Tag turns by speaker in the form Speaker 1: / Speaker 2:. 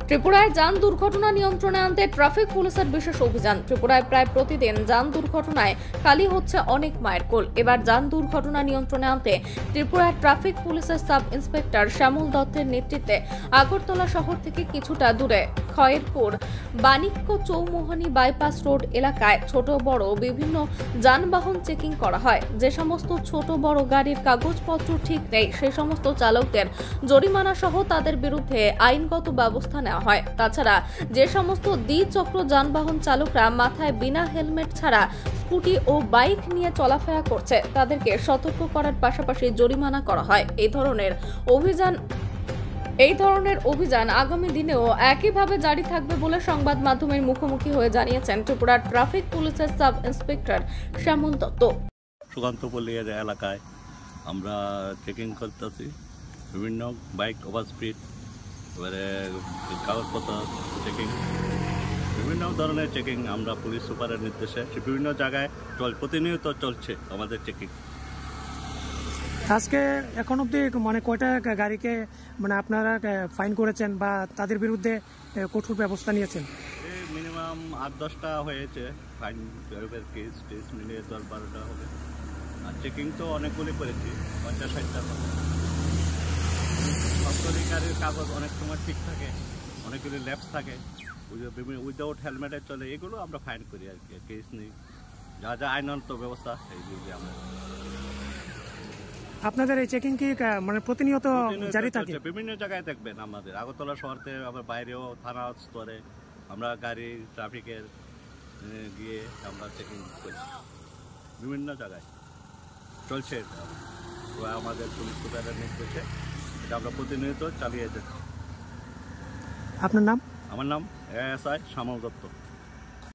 Speaker 1: ত্রিপুরায় যান দুর্ঘটনা নিয়ন্ত্রণে আনতে ট্রাফিক পুলিশের বিশেষ অভিযান। ত্রিপুরায় প্রায় প্রতিদিন যান দুর্ঘটনায় কালি হচ্ছে অনেক মায়ের কোল। এবার যান দুর্ঘটনা নিয়ন্ত্রণে আনতে ত্রিপুরার ট্রাফিক পুলিশের সাব ইন্সপেক্টর শ্যামল দত্তের নেতৃত্বে আগরতলা শহর থেকে কিছুটা দূরে খয়েরপুর বাণিক্য চৌমোহনী বাইপাস রোড এলাকায় ছোট বড় বিভিন্ন যানবাহন চেকিং করা হয়। যে সমস্ত ছোট বড় গাড়ির কাগজপত্র ঠিক নেই সেই সমস্ত চালকদের জরিমানা সহ তাদের বিরুদ্ধে আইনগত ব্যবস্থা নেওয়া হয়। তাছাড়া যে সমস্ত দ্বিচক্র যানবাহন চালকরা মাথায় বিনা হেলমেট ছাড়া স্কুটি ও বাইক নিয়ে চলাফেরা করছে তাদেরকে সতর্ক করার পাশাপাশি জরিমানা করা হয়। এই ধরনের অভিযান আগামী দিনেও একইভাবে জারি থাকবে বলে সংবাদ মাধ্যমের মুখোমুখি হয়ে জানিয়েছেন ত্রিপুরার ট্রাফিক পুলিশের সাব ইন্সপেক্টর শ্যামল দত্ত।
Speaker 2: সুকান্তপল্লী এলাকায় আমরা চেকিং করতেছি বিভিন্ন বাইক ওভার স্পিড, এবারে কাগজপত্র চেকিং, বিভিন্ন ধরনের চেকিং আমরা পুলিশ সুপারের নির্দেশে বিভিন্ন জায়গায় প্রতিনিয়ত চলছে আমাদের চেকিং।
Speaker 3: আজকে এখন অবধি কয়টা গাড়িকে আপনারা ফাইন করেছেন বা তাদের বিরুদ্ধে কঠোর ব্যবস্থা নিয়েছেন?
Speaker 2: মিনিমাম 8-10টা হয়েছে ফাইন, কেস টেস মিলিয়ে 10-12টা হবে। আর চেকিং তো অনেকগুলি করেছি, 50-60টা। গাড়ির কাগজ অনেক সময় ঠিক থাকে, অনেকগুলি ল্যাপস থাকে, উইদাউট হেলমেটে চলে, এগুলো আমরা ফাইন করি আর কি, কেস নেই। যা যা আইনত ব্যবস্থা এইগুলি আমরা।
Speaker 3: আপনাদের এই চেকিং কি প্রতিনিয়ত জারি থাকে?
Speaker 2: বিভিন্ন জায়গায় দেখবেন আমাদের আগরতলা শহরতে, আবার বাইরেও থানা স্তরে আমরা গাড়ি ট্রাফিকের গিয়ে আমরা চেকিং করি, বিভিন্ন জায়গায় চলছে। আমাদের পুলিশ সুপারের নির্দেশে এটা আমরা প্রতিনিয়ত চালিয়ে যাচ্ছি।
Speaker 3: আপনার নাম?
Speaker 2: আমার নাম এএসআই শ্যামল দত্ত।